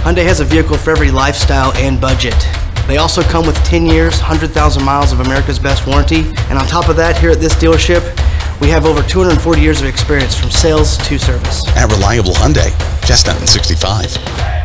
Hyundai has a vehicle for every lifestyle and budget. They also come with 10 years, 100,000 miles of America's Best warranty. And on top of that, here at this dealership, we have over 240 years of experience from sales to service. At Reliable Hyundai, Chestnut and 65.